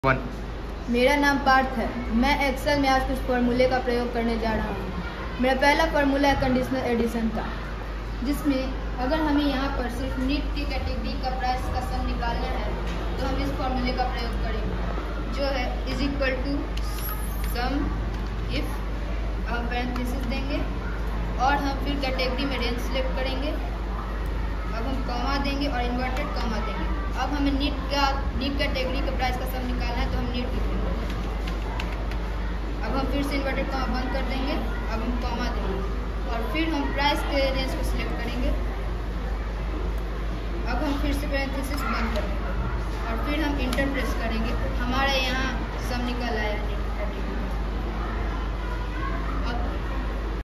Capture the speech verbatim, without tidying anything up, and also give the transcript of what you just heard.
One. मेरा नाम पार्थ है। मैं एक्सेल में आज कुछ फार्मूले का प्रयोग करने जा रहा हूँ। मेरा पहला फार्मूला है कंडीशनल एडिशन का, जिसमें अगर हमें यहाँ पर सिर्फ नीट की कैटेगरी का प्राइस का सम निकालना है तो हम इस फार्मूले का प्रयोग करेंगे, जो है is equal to sum if, हम पैरेंथेसिस देंगे और हम फिर कैटेगरी में रेंज सिलेक्ट करेंगे। अब हम कॉमा देंगे और इन्वर्टेड कॉमा देंगे। अब हमें नीट का नीट कैटेगरी का प्राइस का सम निकालना है तो हम नीट लिखेंगे। अब हम फिर से इन्वर्टेड कॉमा बंद कर देंगे। अब हम कॉमा देंगे और फिर हम प्राइस के रेंज को सिलेक्ट करेंगे। अब हम फिर से पैरेंथेसिस बंद कर देंगे और फिर हम इंटर प्रेस करेंगे। हमारे यहाँ सम निकल आएगा।